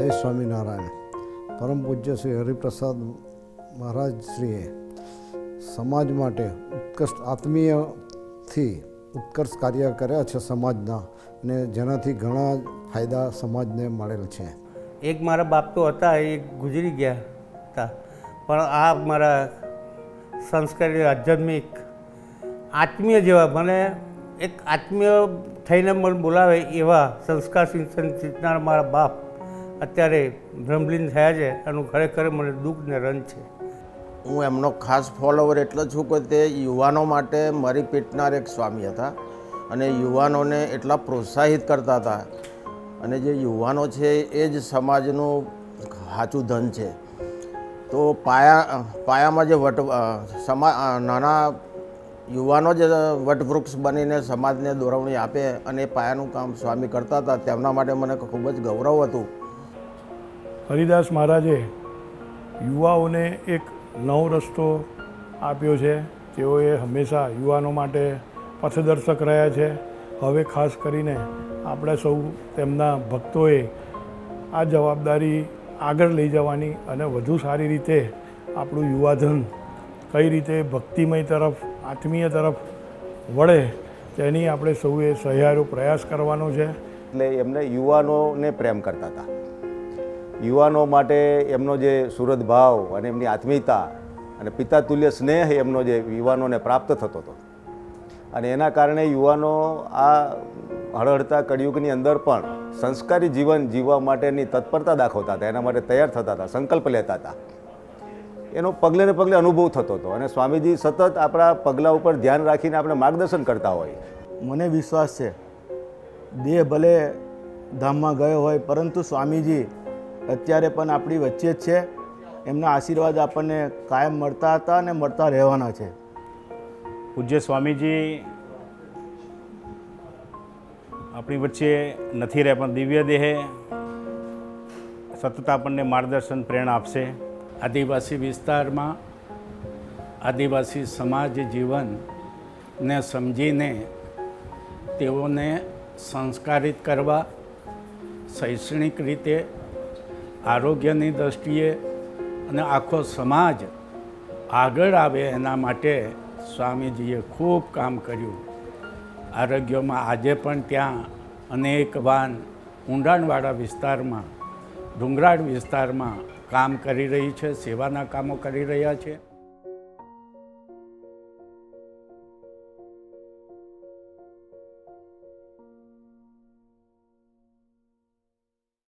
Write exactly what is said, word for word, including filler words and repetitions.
જય સ્વામિનારાયણ. પરમ પૂજ્ય શ્રી હરિપ્રસાદ મહારાજ શ્રીએ સમાજ માટે ઉત્કૃષ્ટ આત્મીયથી ઉત્કર્ષ કાર્ય કર્યા છે સમાજના, અને જેનાથી ઘણા ફાયદા સમાજને મળેલ છે. એક મારા બાપ તો હતા, એ ગુજરી ગયા હતા, પણ આ મારા સંસ્કારી આધ્યાત્મિક આત્મીય જેવા, મને એક આત્મીય થઈને મને બોલાવે એવા સંસ્કાર સિંચન શીખનાર મારા બાપ અત્યારે બ્રહ્મલીન થયા છે. એનું ખરેખર મને દુઃખ ને રંજ છે. હું એમનો ખાસ ફોલોવર એટલો છું કે તે યુવાનો માટે મરી પીટનાર એક સ્વામી હતા, અને યુવાનોને એટલા પ્રોત્સાહિત કરતા હતા. અને જે યુવાનો છે એ જ સમાજનું સાચું ધન છે. તો પાયા પાયામાં જે વટ સમા નાના યુવાનો જ વટવૃક્ષ બનીને સમાજને દોરવણી આપે, અને પાયાનું કામ સ્વામી કરતા હતા. તેમના માટે મને ખૂબ જ ગૌરવ હતું. હરિદાસ મહારાજે યુવાઓને એક નવો રસ્તો આપ્યો છે. તેઓએ હંમેશા યુવાનો માટે પથદર્શક રહ્યા છે. હવે ખાસ કરીને આપણે સૌ તેમના ભક્તોએ આ જવાબદારી આગળ લઈ જવાની અને વધુ સારી રીતે આપણું યુવાધન કઈ રીતે ભક્તિમય તરફ, આત્મીય તરફ વળે, તેની આપણે સૌએ સહિયારો પ્રયાસ કરવાનો છે. એટલે એમને યુવાનોને પ્રેમ કરતા હતા. યુવાનો માટે એમનો જે સુહૃદ ભાવ અને એમની આત્મીયતા અને પિતા તુલ્ય સ્નેહ એમનો જે યુવાનોને પ્રાપ્ત થતો હતો, અને એના કારણે યુવાનો આ હળહળતા કળિયુગની અંદર પણ સંસ્કારી જીવન જીવવા માટેની તત્પરતા દાખવતા હતા, એના માટે તૈયાર થતા હતા, સંકલ્પ લેતા હતા. એનો પગલે ને પગલે અનુભવ થતો હતો, અને સ્વામીજી સતત આપણા પગલાં ઉપર ધ્યાન રાખીને આપણે માર્ગદર્શન કરતા હોય. મને વિશ્વાસ છે, દેહ ભલે ધામમાં ગયો હોય, પરંતુ સ્વામીજી અત્યારે પણ આપણી વચ્ચે જ છે. એમના આશીર્વાદ આપણને કાયમ મળતા હતા અને મળતા રહેવાના છે. પૂજ્ય સ્વામીજી આપણી વચ્ચે નથી રહ્યા, પણ દિવ્ય દેહે સતત આપણને માર્ગદર્શન પ્રેરણા આપશે. આદિવાસી વિસ્તારમાં આદિવાસી સમાજ જીવનને સમજીને તેઓને સંસ્કારિત કરવા, શૈક્ષણિક રીતે, આરોગ્યની દૃષ્ટિએ અને આખો સમાજ આગળ આવે એના માટે સ્વામીજીએ ખૂબ કામ કર્યું. આરોગ્યમાં આજે પણ ત્યાં અનેકવાન ઊંડાણવાળા વિસ્તારમાં, ડુંગરાળ વિસ્તારમાં કામ કરી રહી છે, સેવાના કામો કરી રહ્યા છે.